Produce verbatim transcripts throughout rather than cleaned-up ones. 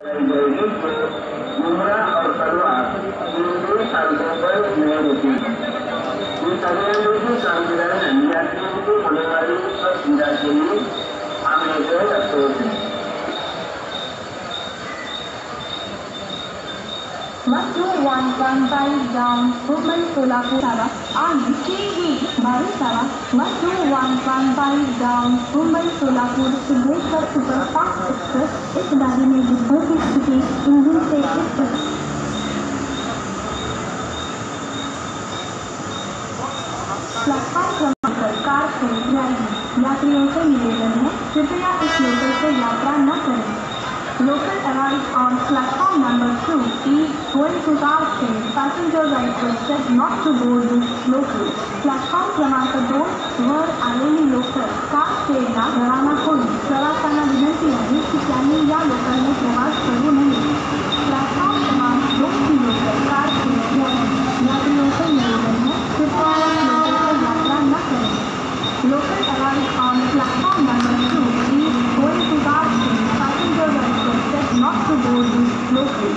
मुमरा और तलवार ये साइडों पर नहीं होती। ये सभी संविधान यात्रियों को होने वाली असुविधा के लिए आने से रखते हैं। Metro one one five down Mumbai Solapur Sara on T V Bharatara. Metro one one five down Mumbai Solapur Siddheshwar Superfast Express इस गाड़ी में डिब्बों की स्थिति इंजन से इस प्लेटफॉर्म क्रमांक कार से जाएगी। यात्रियों से निवेदन है कृपया इस लोकल से यात्रा न करें। Local arrived on platform number two is going to South train. Passengers are requested not to board this local. Platform क्रमांक दो वर आलेली लोकल कार ट्रेनला रवाना होईल. प्रवाशांना विनंती आहे की त्यांनी या लोकलने प्रवास करू नये. प्लॅटफॉर्म क्रमांक दो की लोकल कार ट्रेन यात्रियों से निवेदन है कृपया इस लोकल से यात्रा न करें. Local arrived on platform number two is going to South train. Passengers are requested not to board this local.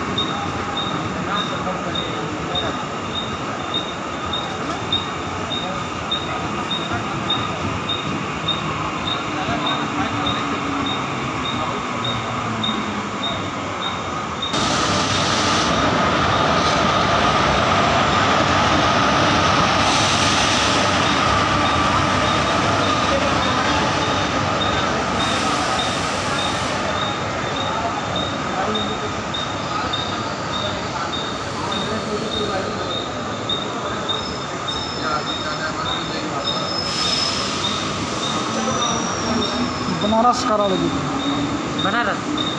Banaras करा लगी बनारस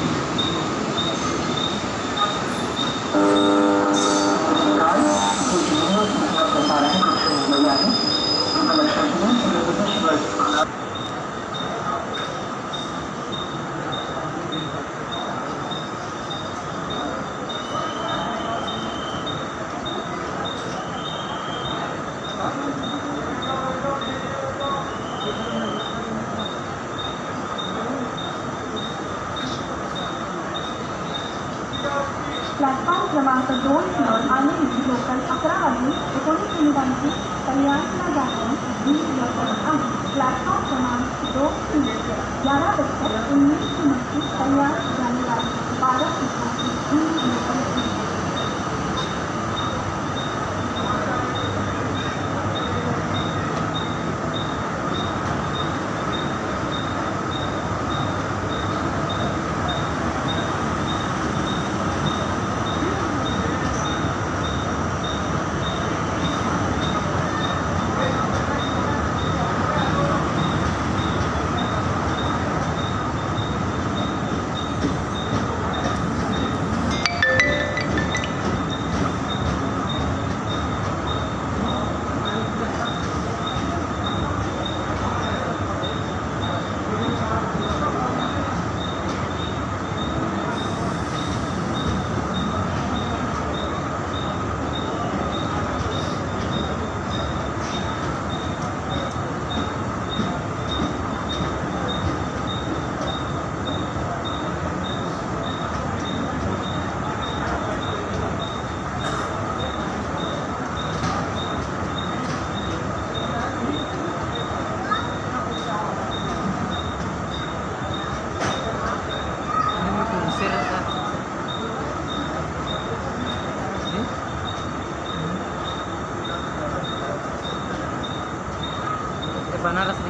प्लॅटफॉर्म क्रमांक दोन वर आलेली लोकल अकरा वाजून एकोणीस मिनिटांची कल्याणला जाणारी ही लोकल आहे. प्लॅटफॉर्म क्रमांक दोन की लोकल ग्यारह बजकर उन्नीस मिनट की कल्याण जाने वाली बारह सीटों की ही लोकल है. बनारस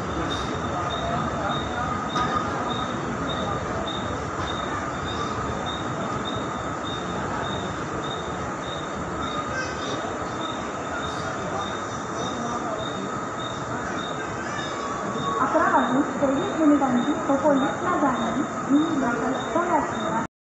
अकरा वाजून तेवीस मिनिटांची खोपोलीसला जाणारी ही लोकल सोळाची